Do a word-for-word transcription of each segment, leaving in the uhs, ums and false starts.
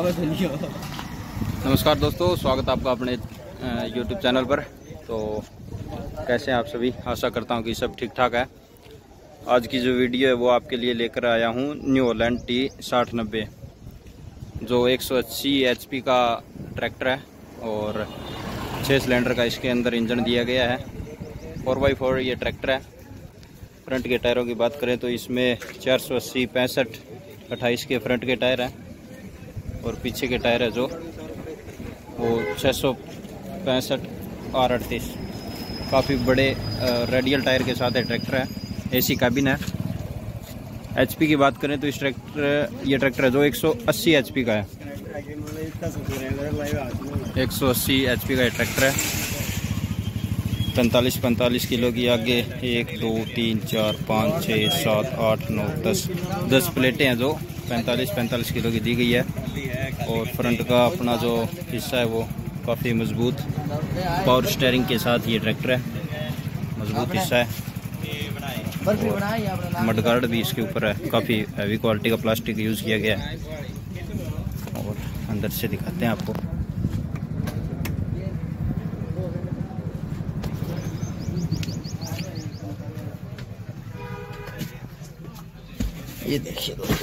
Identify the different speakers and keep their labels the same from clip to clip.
Speaker 1: नमस्कार दोस्तों, स्वागत है आपका अपने यूट्यूब चैनल पर। तो कैसे हैं आप सभी? आशा करता हूं कि सब ठीक ठाक है। आज की जो वीडियो है वो आपके लिए लेकर आया हूं न्यू हॉलैंड टी साठ नब्बे, जो एक सौ अस्सी एच पी का ट्रैक्टर है और छः सिलेंडर का इसके अंदर इंजन दिया गया है। फोर बाई फोर ये ट्रैक्टर है। फ्रंट के टायरों की बात करें तो इसमें चार सौ अस्सी पैंसठ अट्ठाईस के फ्रंट के टायर हैं और पीछे के टायर है जो वो छः सौ पैंसठ और अड़तीस। काफ़ी बड़े रेडियल टायर के साथ है ट्रैक्टर है। एसी कैबिन है। एचपी की बात करें तो इस ट्रैक्टर ये ट्रैक्टर है जो एक सौ अस्सी एचपी का है। एक सौ अस्सी एचपी का ये ट्रैक्टर है। पैंतालीस पैंतालीस किलो की आगे एक दो तीन चार पाँच छः सात आठ नौ दस दस प्लेटें हैं जो पैंतालीस पैंतालीस किलो की दी गई है। और फ्रंट का अपना जो हिस्सा है वो काफ़ी मजबूत पावर स्टीयरिंग के साथ ये ट्रैक्टर है। मजबूत हिस्सा है। मडगार्ड भी इसके ऊपर है। काफ़ी हैवी क्वालिटी का प्लास्टिक यूज़ किया गया है। और अंदर से दिखाते हैं आपको। ये देखिए दोस्तों,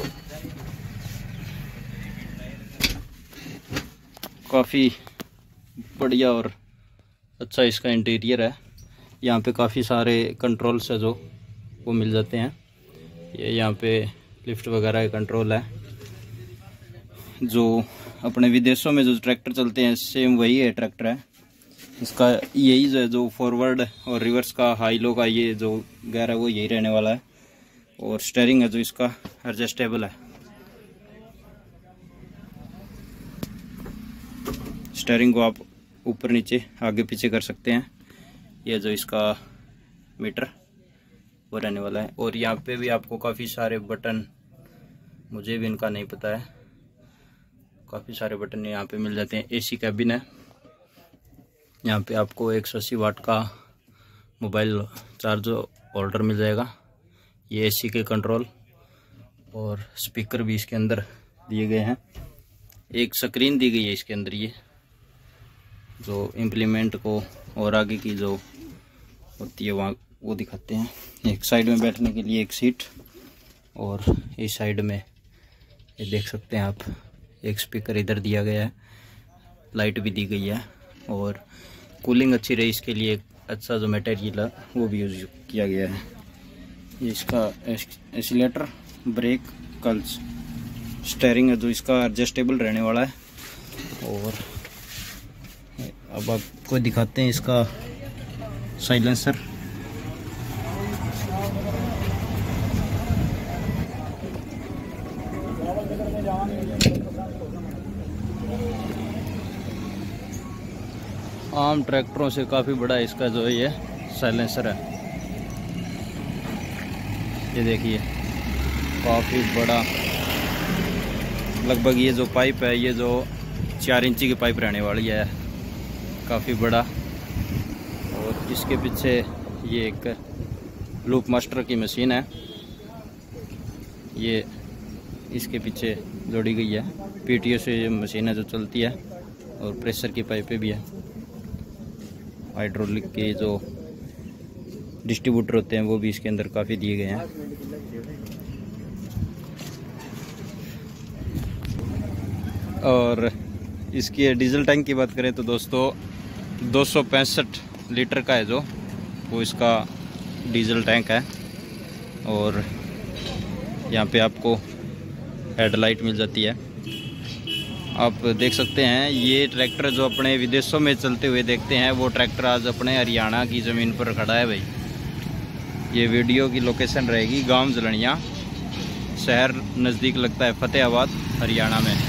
Speaker 1: काफ़ी बढ़िया और अच्छा इसका इंटीरियर है। यहाँ पे काफ़ी सारे कंट्रोल्स है जो वो मिल जाते हैं। ये यहाँ पे लिफ्ट वगैरह का कंट्रोल है। जो अपने विदेशों में जो ट्रैक्टर चलते हैं सेम वही है ट्रैक्टर है। इसका यही जो है जो फॉरवर्ड और रिवर्स का हाई लो का ये जो गेयर है वो यही रहने वाला है। और स्टीयरिंग है जो इसका एडजस्टेबल है। स्टीयरिंग को आप ऊपर नीचे आगे पीछे कर सकते हैं। ये जो इसका मीटर वो रहने वाला है। और यहाँ पे भी आपको काफ़ी सारे बटन, मुझे भी इनका नहीं पता है, काफ़ी सारे बटन यहाँ पे मिल जाते हैं। एसी कैबिन है। यहाँ पे आपको एक सौ अस्सी वाट का मोबाइल चार्ज होल्डर मिल जाएगा। ये एसी के कंट्रोल और स्पीकर भी इसके अंदर दिए गए हैं। एक स्क्रीन दी गई है इसके अंदर, ये जो इम्प्लीमेंट को और आगे की जो होती है वहाँ वो दिखाते हैं। एक साइड में बैठने के लिए एक सीट और इस साइड में ये देख सकते हैं आप, एक स्पीकर इधर दिया गया है। लाइट भी दी गई है और कूलिंग अच्छी रही इसके लिए एक अच्छा जो मटेरियल है वो भी यूज़ किया गया है। इसका एक्सीलेटर, ब्रेक, क्लच, स्टीयरिंग है जो इसका एडजस्टेबल रहने वाला है। और अब आपको दिखाते हैं इसका साइलेंसर। आम ट्रैक्टरों से काफ़ी बड़ा इसका जो है ये साइलेंसर है। ये देखिए काफ़ी बड़ा, लगभग ये जो पाइप है ये जो चार इंची की पाइप रहने वाली है, काफ़ी बड़ा। और इसके पीछे ये एक लूप मास्टर की मशीन है, ये इसके पीछे जोड़ी गई है। पीटीओ से ये मशीन है जो चलती है। और प्रेशर की पाइपें भी है। हाइड्रोलिक के जो डिस्ट्रीब्यूटर होते हैं वो भी इसके अंदर काफ़ी दिए गए हैं। और इसकी डीजल टैंक की बात करें तो दोस्तों दो सौ पैंसठ लीटर का है जो वो इसका डीजल टैंक है। और यहाँ पे आपको हेडलाइट मिल जाती है। आप देख सकते हैं ये ट्रैक्टर जो अपने विदेशों में चलते हुए देखते हैं वो ट्रैक्टर आज अपने हरियाणा की ज़मीन पर खड़ा है भाई। ये वीडियो की लोकेशन रहेगी गांव जलनिया, शहर नज़दीक लगता है फतेहाबाद, हरियाणा में।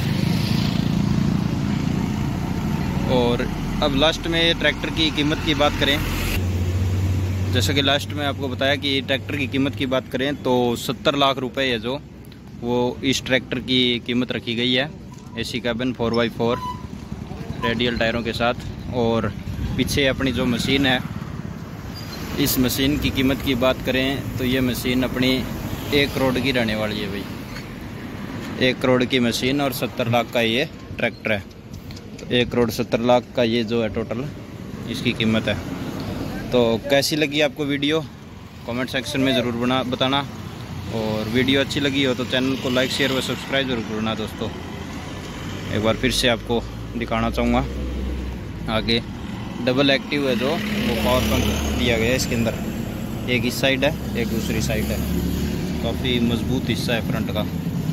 Speaker 1: और अब लास्ट में ये ट्रैक्टर की कीमत की बात करें, जैसा कि लास्ट में आपको बताया कि ट्रैक्टर की कीमत की बात करें तो सत्तर लाख रुपए है जो वो इस ट्रैक्टर की कीमत रखी गई है। AC cabin, four by four radial टायरों के साथ। और पीछे अपनी जो मशीन है, इस मशीन की कीमत की बात करें तो ये मशीन अपनी एक करोड़ की रहने वाली है भाई। एक करोड़ की मशीन और सत्तर लाख का ये ट्रैक्टर है। तो एक करोड़ सत्तर लाख का ये जो है टोटल इसकी कीमत है। तो कैसी लगी आपको वीडियो कमेंट सेक्शन में ज़रूर बना बताना, और वीडियो अच्छी लगी हो तो चैनल को लाइक शेयर व सब्सक्राइब जरूर करना दोस्तों। एक बार फिर से आपको दिखाना चाहूँगा आगे डबल एक्टिव है जो वो पावर पंप दिया गया है इसके अंदर, एक इस साइड है एक दूसरी साइड है। काफ़ी मजबूत हिस्सा है फ्रंट का।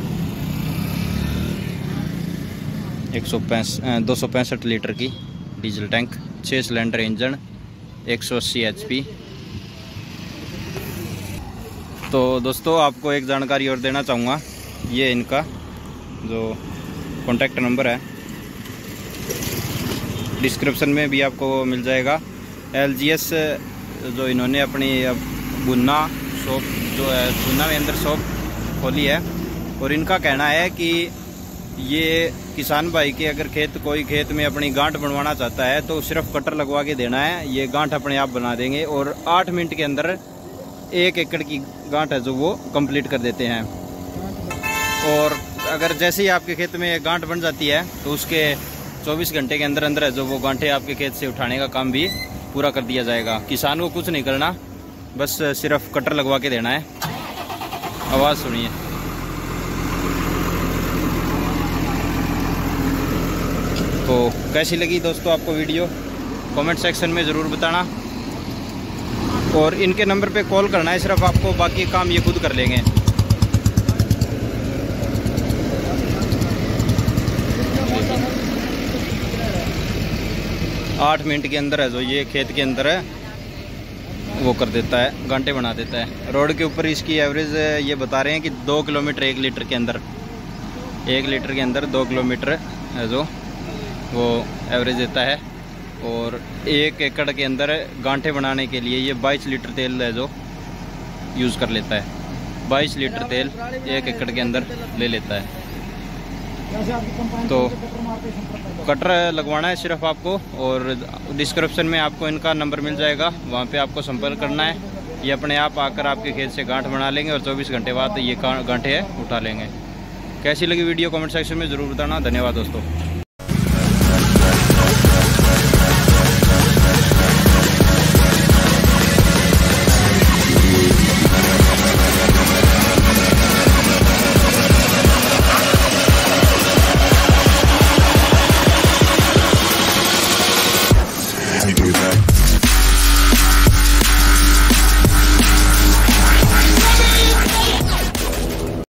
Speaker 1: एक सौ पैंसठ दो सौ पैंसठ लीटर की डीजल टैंक, छः सिलेंडर इंजन, एक सौ अस्सी एच पी। तो दोस्तों आपको एक जानकारी और देना चाहूँगा, ये इनका जो कॉन्टैक्ट नंबर है डिस्क्रिप्शन में भी आपको मिल जाएगा। एल जी एस जो इन्होंने अपनी बुन्ना शॉप जो है बुन्ना में अंदर शॉप खोली है, और इनका कहना है कि ये किसान भाई के अगर खेत कोई खेत में अपनी गांठ बनवाना चाहता है तो सिर्फ कटर लगवा के देना है, ये गांठ अपने आप बना देंगे और आठ मिनट के अंदर एक एकड़ की गांठ है जो वो कंप्लीट कर देते हैं। और अगर जैसे ही आपके खेत में गांठ बन जाती है तो उसके चौबीस घंटे के अंदर अंदर है जो वो गांठें आपके खेत से उठाने का काम भी पूरा कर दिया जाएगा। किसान को कुछ नहीं करना, बस सिर्फ कटर लगवा के देना है। आवाज़ सुनिए। तो कैसी लगी दोस्तों आपको वीडियो कमेंट सेक्शन में ज़रूर बताना, और इनके नंबर पे कॉल करना है सिर्फ आपको, बाकी काम ये खुद कर लेंगे। आठ मिनट के अंदर है जो ये खेत के अंदर है वो कर देता है, घंटे बना देता है। रोड के ऊपर इसकी एवरेज ये बता रहे हैं कि दो किलोमीटर एक लीटर के अंदर एक लीटर के अंदर दो किलोमीटर है जो वो एवरेज देता है। और एक एकड़ के अंदर गांठे बनाने के लिए ये बाईस लीटर तेल है जो यूज़ कर लेता है। बाईस लीटर तेल एक एकड़ के अंदर ले लेता है। तो कटर लगवाना है सिर्फ आपको, और डिस्क्रिप्शन में आपको इनका नंबर मिल जाएगा, वहाँ पे आपको संपर्क करना है। ये अपने आप आकर आपके खेत से गांठ बना लेंगे और चौबीस घंटे बाद ये गांठे उठा लेंगे। कैसी लगी वीडियो कमेंट सेक्शन में ज़रूर बताना। धन्यवाद दोस्तों।